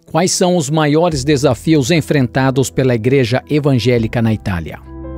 Quais são os maiores desafios enfrentados pela Igreja Evangélica na Itália?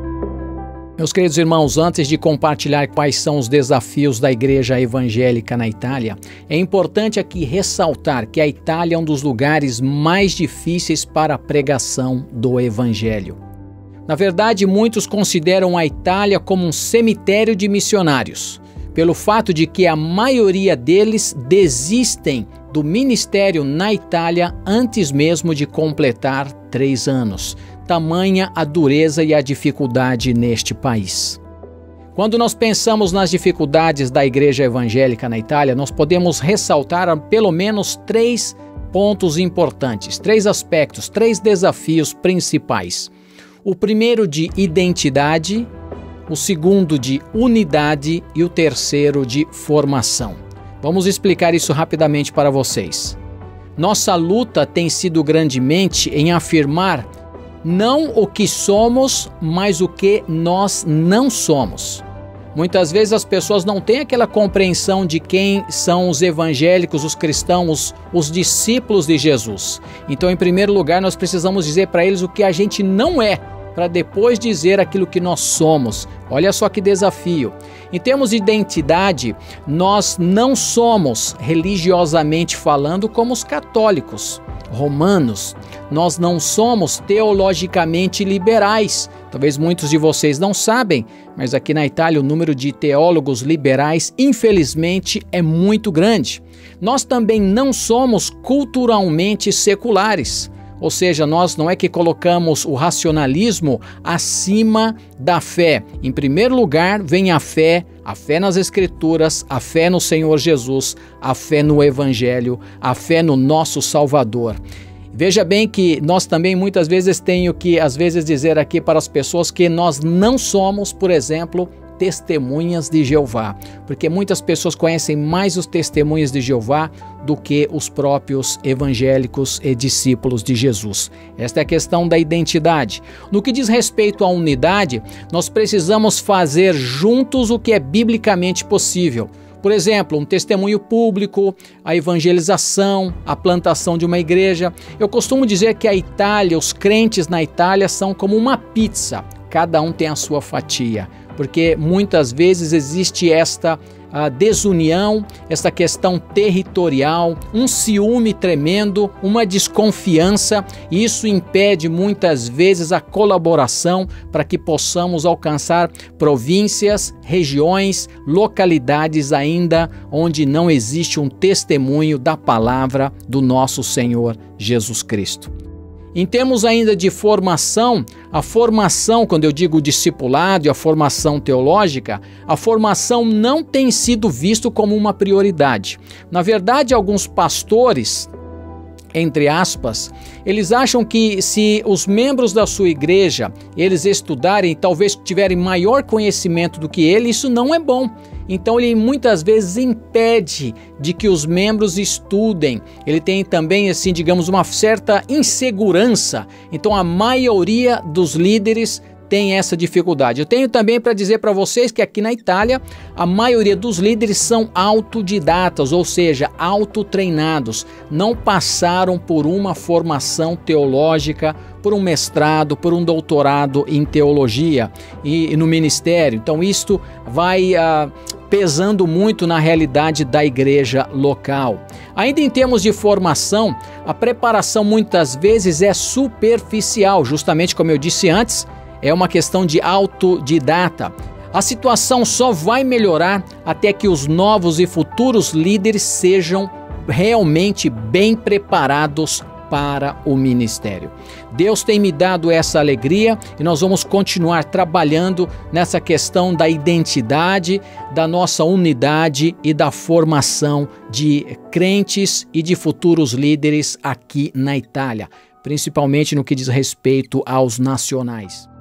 Meus queridos irmãos, antes de compartilhar quais são os desafios da Igreja Evangélica na Itália, é importante aqui ressaltar que a Itália é um dos lugares mais difíceis para a pregação do Evangelho. Na verdade, muitos consideram a Itália como um cemitério de missionários, pelo fato de que a maioria deles desistem do ministério na Itália antes mesmo de completar 3 anos. Tamanha a dureza e a dificuldade neste país. Quando nós pensamos nas dificuldades da Igreja Evangélica na Itália, nós podemos ressaltar pelo menos 3 pontos importantes, 3 aspectos, 3 desafios principais. O primeiro de identidade, o segundo de unidade e o terceiro de formação. Vamos explicar isso rapidamente para vocês. Nossa luta tem sido grandemente em afirmar não o que somos, mas o que nós não somos. Muitas vezes as pessoas não têm aquela compreensão de quem são os evangélicos, os cristãos, os discípulos de Jesus. Então, em primeiro lugar, nós precisamos dizer para eles o que a gente não é, para depois dizer aquilo que nós somos. Olha só que desafio. Em termos de identidade, nós não somos, religiosamente falando, como os católicos romanos. Nós não somos teologicamente liberais. Talvez muitos de vocês não sabem, mas aqui na Itália o número de teólogos liberais, infelizmente, é muito grande. Nós também não somos culturalmente seculares. Ou seja, nós não é que colocamos o racionalismo acima da fé. Em primeiro lugar, vem a fé nas Escrituras, a fé no Senhor Jesus, a fé no Evangelho, a fé no nosso Salvador. Veja bem que nós também muitas vezes tenho que, dizer aqui para as pessoas que nós não somos, por exemplo, testemunhas de Jeová, porque muitas pessoas conhecem mais os testemunhas de Jeová do que os próprios evangélicos e discípulos de Jesus. Esta é a questão da identidade. No que diz respeito à unidade, nós precisamos fazer juntos o que é biblicamente possível. Por exemplo, um testemunho público, a evangelização, a plantação de uma igreja. Eu costumo dizer que a Itália, os crentes na Itália são como uma pizza, cada um tem a sua fatia, porque muitas vezes existe esta desunião, essa questão territorial, um ciúme tremendo, uma desconfiança, e isso impede muitas vezes a colaboração para que possamos alcançar províncias, regiões, localidades ainda onde não existe um testemunho da palavra do nosso Senhor Jesus Cristo. Em termos ainda de formação, a formação, quando eu digo discipulado e a formação teológica, a formação não tem sido visto como uma prioridade. Na verdade, alguns pastores, entre aspas, eles acham que se os membros da sua igreja, eles estudarem, talvez tiverem maior conhecimento do que ele, isso não é bom. Então ele muitas vezes impede de que os membros estudem. Ele tem também, assim, digamos, uma certa insegurança. Então a maioria dos líderes tem essa dificuldade. Eu tenho também para dizer para vocês que aqui na Itália, a maioria dos líderes são autodidatas, ou seja, autotreinados. Não passaram por uma formação teológica, por um mestrado, por um doutorado em teologia e no ministério. Então isto vai pesando muito na realidade da igreja local. Ainda em termos de formação, a preparação muitas vezes é superficial, justamente como eu disse antes, é uma questão de autodidata. A situação só vai melhorar até que os novos e futuros líderes sejam realmente bem preparados para o ministério. Deus tem me dado essa alegria e nós vamos continuar trabalhando nessa questão da identidade, da nossa unidade e da formação de crentes e de futuros líderes aqui na Itália, principalmente no que diz respeito aos nacionais.